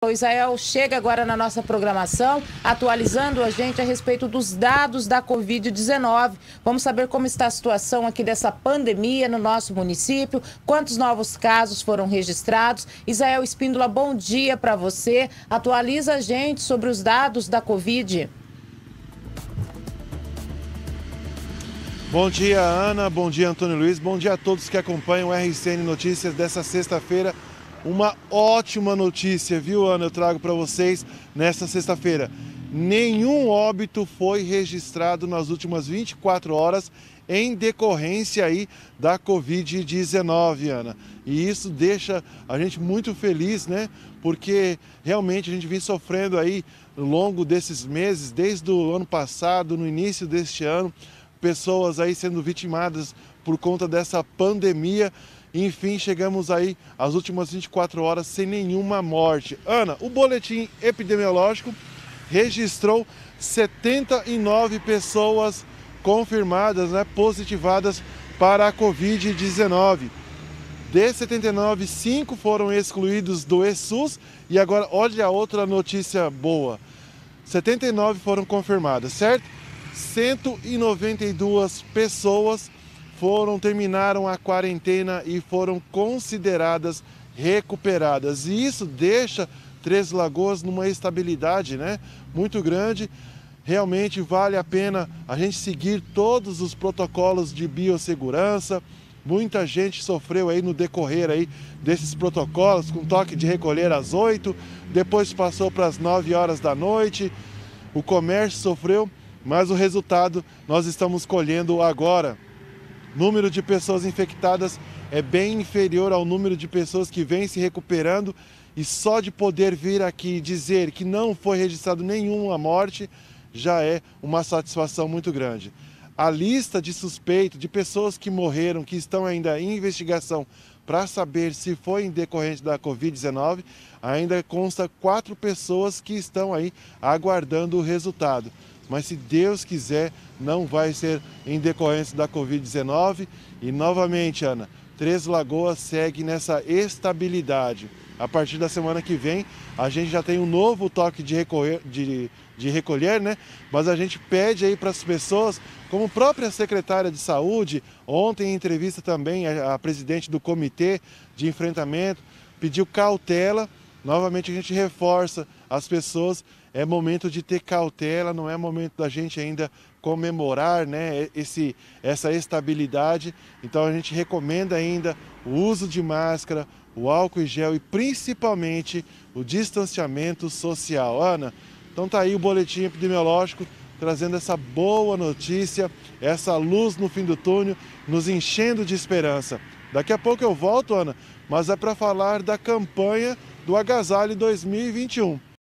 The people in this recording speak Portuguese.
O Israel chega agora na nossa programação, atualizando a gente a respeito dos dados da Covid-19. Vamos saber como está a situação aqui dessa pandemia no nosso município, quantos novos casos foram registrados. Israel Espíndola, bom dia para você. Atualiza a gente sobre os dados da Covid. Bom dia, Ana. Bom dia, Antônio Luiz. Bom dia a todos que acompanham o RCN Notícias dessa sexta-feira. Uma ótima notícia, viu, Ana? Eu trago para vocês nesta sexta-feira. Nenhum óbito foi registrado nas últimas 24 horas em decorrência aí da Covid-19, Ana. E isso deixa a gente muito feliz, né? Porque realmente a gente vem sofrendo aí ao longo desses meses, desde o ano passado, no início deste ano, pessoas aí sendo vitimadas por conta dessa pandemia. Enfim, chegamos aí às últimas 24 horas sem nenhuma morte. Ana, o boletim epidemiológico registrou 79 pessoas confirmadas, né, positivadas para a Covid-19. Desses 79, 5 foram excluídos do ESUS. E agora, olha a outra notícia boa. 79 foram confirmadas, certo? 192 pessoas terminaram a quarentena e foram consideradas recuperadas. E isso deixa Três Lagoas numa estabilidade, né, muito grande. Realmente vale a pena a gente seguir todos os protocolos de biossegurança. Muita gente sofreu aí no decorrer aí desses protocolos, com toque de recolher às 8, depois passou para as 9 horas da noite. O comércio sofreu, mas o resultado nós estamos colhendo agora. O número de pessoas infectadas é bem inferior ao número de pessoas que vêm se recuperando, e só de poder vir aqui dizer que não foi registrado nenhuma morte já é uma satisfação muito grande. A lista de suspeitos, de pessoas que morreram, que estão ainda em investigação para saber se foi em decorrente da Covid-19, ainda consta 4 pessoas que estão aí aguardando o resultado. Mas se Deus quiser, não vai ser em decorrência da Covid-19. E novamente, Ana, Três Lagoas segue nessa estabilidade. A partir da semana que vem, a gente já tem um novo toque de recolher, né? Mas a gente pede aí para as pessoas, como a própria secretária de saúde, ontem em entrevista também, a presidente do comitê de enfrentamento, pediu cautela. Novamente a gente reforça as pessoas, é momento de ter cautela, não é momento da gente ainda comemorar, né, essa estabilidade. Então a gente recomenda ainda o uso de máscara, o álcool em gel e principalmente o distanciamento social. Ana, então tá aí o boletim epidemiológico trazendo essa boa notícia, essa luz no fim do túnel, nos enchendo de esperança. Daqui a pouco eu volto, Ana, mas é para falar da campanha do Agasalho 2021.